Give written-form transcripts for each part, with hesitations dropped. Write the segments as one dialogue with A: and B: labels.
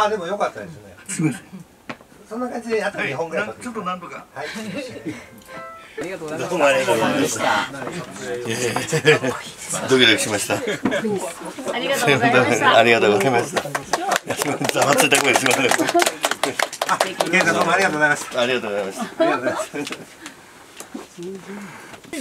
A: でも良かったですね。
B: すみません。
A: そんな感じであと2本ぐらい。
B: ちょっとなんとか。
A: はい。
C: ありがとうございます。
B: どうもありがとうございました。ドキドキしました。
D: ありがとうございました。
B: ありがとうございました。ざわついた声ですみません。
A: 健太どうもありがとうございました。
B: ありがとうございました。
A: ありがとうございます。
B: 富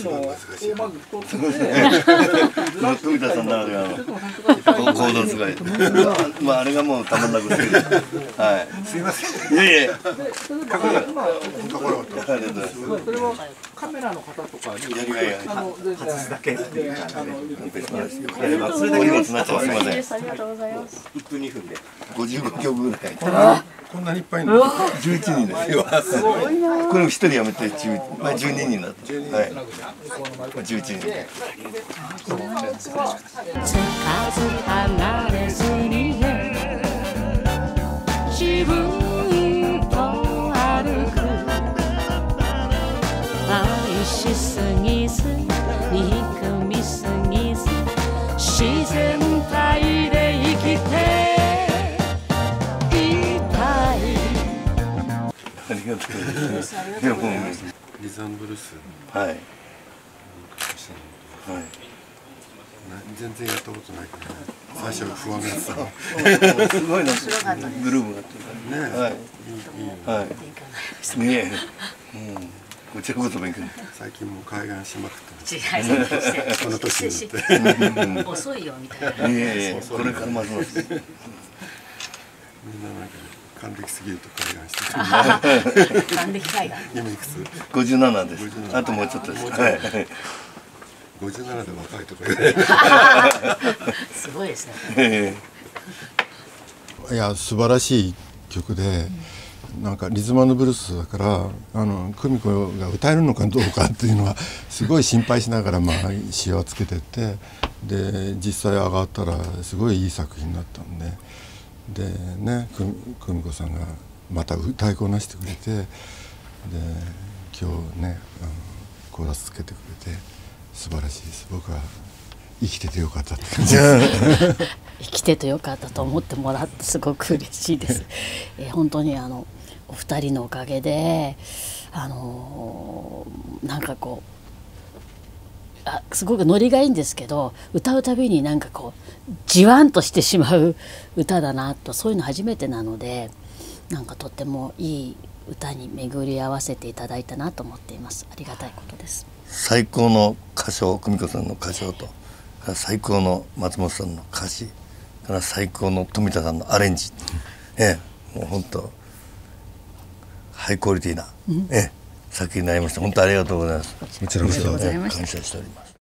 B: 田さんならではの行動すごい。まああれがもうたまんなくて。はい。
A: すみません。
B: いえいえ。
C: それはカメラの方とかに
B: いやいや。
A: 外すだけっていう感じで。
B: それだけです。すみません。
D: ありがとうございます。
A: 1分2分で。
B: 55曲ぐらい。
E: こんなにいっぱいいるの
B: 11人ですよ。これも1人辞めて12人になった。はい。11人。
F: つかず離れずに自分と歩く愛しすぎず憎みすぎず自然体で生きて
B: ありがとうございます。でも
E: リズムブルース
B: はい。はい。
E: 全然やったことないから最初不安があったの。
B: すごいな。グルーブがあって
E: ね。
B: はい。はい。ねえ。こちらこそ勉強。
E: 最近もう海岸しまくって
D: 違い
E: この年になって。
D: 遅いよみたいな。
B: いえいえ、これからますます。
E: みんななんか還暦すぎると海岸して
D: 還暦海岸。
E: 今いくつ
B: 57です。あともうちょっとです。はい。
E: 57で若いとか言われる。
D: すごいですね。
E: いや素晴らしい曲で、なんかリズム&ブルースだから久美子が歌えるのかどうかっていうのはすごい心配しながら詞をつけてってで実際上がったらすごいいい作品になったんでね久美子さんがまた歌いこなしてくれてで今日ねコーラスつけてくれて素晴らしいです。僕は生きててよかったって感じです。
F: 生きててよかったと思ってもらってすごく嬉しいです。本当にお二人のおかげでなんかこうすごくノリがいいんですけど歌うたびになんかこうじわんとしてしまう歌だなとそういうの初めてなのでなんかとってもいい歌に巡り合わせていただいたなと思っています。ありがたいことです。
B: 最高の歌唱、久美子さんの歌唱と最高の松本さんの歌詞から最高の富田さんのアレンジ、もう本当ハイクオリティな、作品になりました。本当ありがとうございます。
E: こちらこそ
B: 感謝しております。